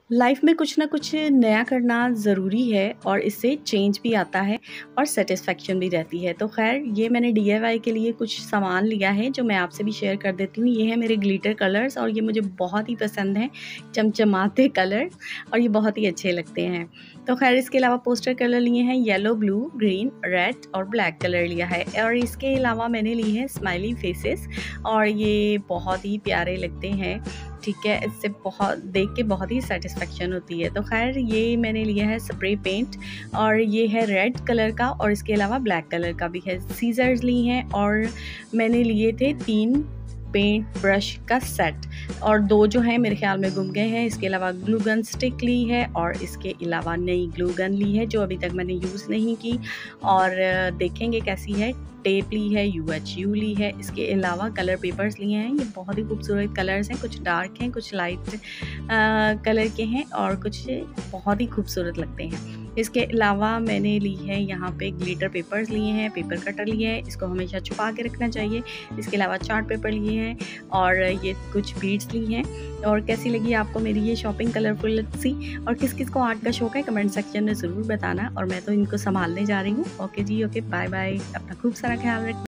Life में कुछ ना कुछ नया करना ज़रूरी है और इससे चेंज भी आता है और सेटिस्फेक्शन भी रहती है। तो ख़ैर ये मैंने डीआईवाई के लिए कुछ सामान लिया है जो मैं आपसे भी शेयर कर देती हूँ। ये है मेरे ग्लिटर कलर्स और ये मुझे बहुत ही पसंद हैं, चमचमाते कलर और ये बहुत ही अच्छे लगते हैं। तो ख़ैर इसके अलावा पोस्टर कलर लिए हैं येलो, ब्लू, ग्रीन, रेड और ब्लैक कलर लिया है और इसके अलावा मैंने ली है स्माइली फेसेस और ये बहुत ही प्यारे लगते हैं। ठीक है, इससे बहुत देख के बहुत ही सेटिस्फेक्शन होती है। तो खैर ये मैंने लिया है स्प्रे पेंट और ये है रेड कलर का और इसके अलावा ब्लैक कलर का भी है। सीजर्स ली हैं और मैंने लिए थे 3 पेंट ब्रश का सेट और 2 जो हैं मेरे ख्याल में गुम गए हैं। इसके अलावा ग्लू गन स्टिक ली है और इसके अलावा नई ग्लू गन ली है जो अभी तक मैंने यूज़ नहीं की और देखेंगे कैसी है। टेप ली है, UHU ली है। इसके अलावा कलर पेपर्स लिए हैं। ये बहुत ही खूबसूरत कलर्स हैं, कुछ डार्क हैं, कुछ लाइट कलर के हैं और कुछ बहुत ही खूबसूरत लगते हैं। इसके अलावा मैंने ली है यहाँ पे ग्लिटर पेपर्स लिए हैं, पेपर कटर लिए हैं, इसको हमेशा छुपा के रखना चाहिए। इसके अलावा चार्ट पेपर लिए हैं और ये कुछ बीड्स ली हैं। और कैसी लगी आपको मेरी ये शॉपिंग कलरफुल सी, और किस किस को आर्ट का शौक है कमेंट सेक्शन में ज़रूर बताना। और मैं तो इनको संभालने जा रही हूँ। ओके जी, ओके, बाय बाय। अपना खूब सारा ख्याल रखना।